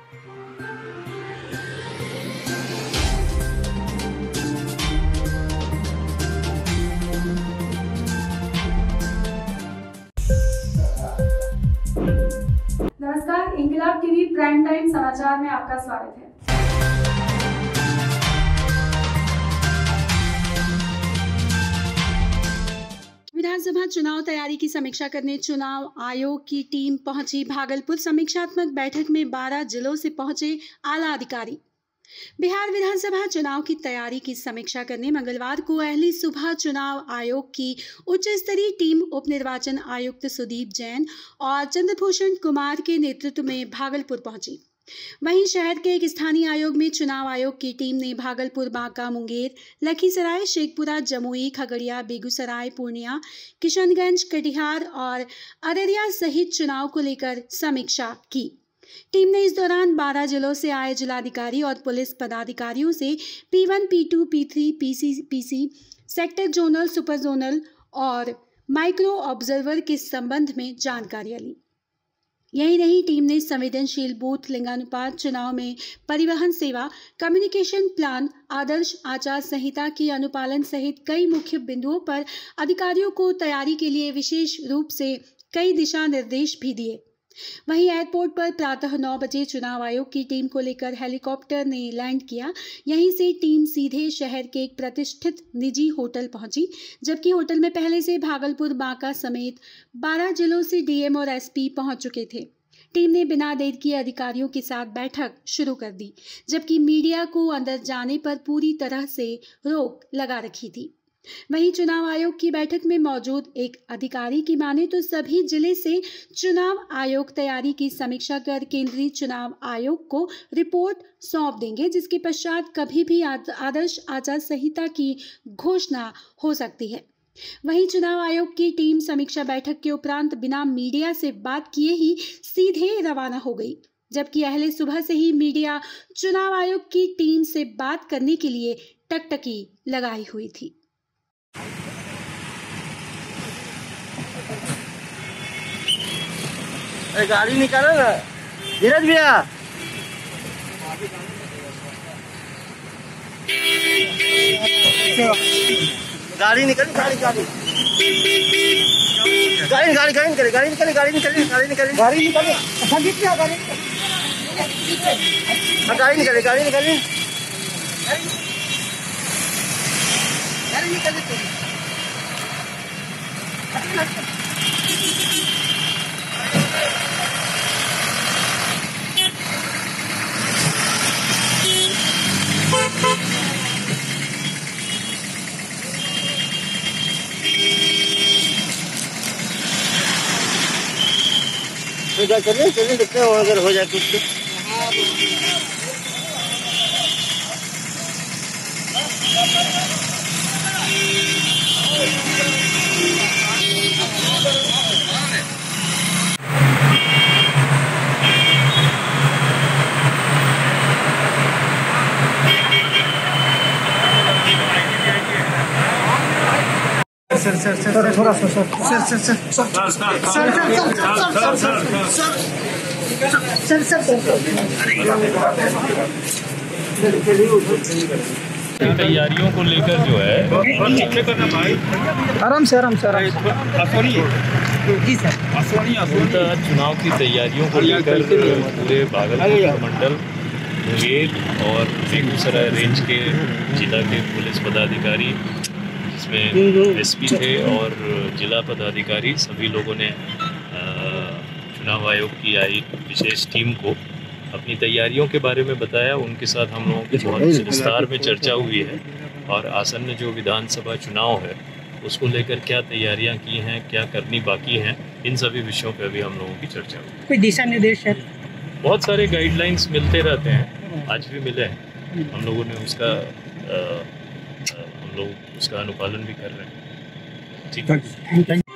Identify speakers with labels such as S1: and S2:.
S1: नमस्कार, इंकलाब TV prime time समाचार में आपका स्वागत है। विधानसभा चुनाव तैयारी की समीक्षा करने चुनाव आयोग की टीम पहुंची भागलपुर। समीक्षात्मक बैठक में 12 जिलों से पहुंचे आला अधिकारी। बिहार विधानसभा चुनाव की तैयारी की समीक्षा करने मंगलवार को अहली सुबह चुनाव आयोग की उच्च स्तरीय टीम उप निर्वाचन आयुक्त सुदीप जैन और चंद्रभूषण कुमार के नेतृत्व में भागलपुर पहुंची। वहीं शहर के एक स्थानीय आयोग में चुनाव आयोग की टीम ने भागलपुर, बांका, मुंगेर, लखीसराय, शेखपुरा, जमुई, खगड़िया, बेगूसराय, पूर्णिया, किशनगंज, कटिहार और अररिया सहित चुनाव को लेकर समीक्षा की। टीम ने इस दौरान 12 जिलों से आए जिलाधिकारी और पुलिस पदाधिकारियों से P1, P2, P3, PC, sector zonal, super zonal और माइक्रो ऑब्जर्वर के संबंध में जानकारियां ली। यही नहीं, टीम ने संवेदनशील बूथ लिंगानुपात चुनाव में परिवहन सेवा, कम्युनिकेशन प्लान, आदर्श आचार संहिता की अनुपालन सहित कई मुख्य बिंदुओं पर अधिकारियों को तैयारी के लिए विशेष रूप से कई दिशा निर्देश भी दिए। वहीं एयरपोर्ट पर प्रातः 9 बजे चुनाव आयोग की टीम को लेकर हेलीकॉप्टर ने लैंड किया। यहीं से टीम सीधे शहर के एक प्रतिष्ठित निजी होटल पहुंची, जबकि होटल में पहले से भागलपुर, बांका समेत 12 जिलों से डीएम और एसपी पहुंच चुके थे। टीम ने बिना देर किए अधिकारियों के साथ बैठक शुरू कर दी, जबकि मीडिया को अंदर जाने पर पूरी तरह से रोक लगा रखी थी। वहीं चुनाव आयोग की बैठक में मौजूद एक अधिकारी की माने तो सभी जिले से चुनाव आयोग तैयारी की समीक्षा कर केंद्रीय चुनाव आयोग को रिपोर्ट सौंप देंगे, जिसके पश्चात कभी भी आदर्श आचार संहिता की घोषणा हो सकती है। वहीं चुनाव आयोग की टीम समीक्षा बैठक के उपरांत बिना मीडिया से बात किए ही सीधे रवाना हो गई, जबकि अहले सुबह से ही मीडिया चुनाव आयोग की टीम से बात करने के लिए टकटकी लगाई हुई थी।
S2: गाड़ी निकालो ना धीरज भैया। गाड़ी निकल गाड़ी निकले चलिए देखते हैं अगर हो जाए कुछ तो। सर थोड़ा सर
S3: तैयारियों को लेकर जो है
S2: आराम से
S3: चुनाव की तैयारियों को लेकर पूरे भागलपुर मंडल, मुंगेर और बेगूसराय रेंज के जिला के पुलिस पदाधिकारी, जिसमें एसपी थे और जिला पदाधिकारी, सभी लोगों ने चुनाव आयोग की आई विशेष टीम को अपनी तैयारियों के बारे में बताया। उनके साथ हम लोगों की बहुत विस्तार में चर्चा हुई है और आसन्न जो विधानसभा चुनाव है उसको लेकर क्या तैयारियां की हैं, क्या करनी बाकी हैं, इन सभी विषयों पर भी हम लोगों की चर्चा हुई।
S2: कोई दिशा निर्देश है?
S3: बहुत सारे गाइडलाइंस मिलते रहते हैं, आज भी मिले हैं। हम लोगों ने उसका अनुपालन भी कर रहे हैं। ठीक है।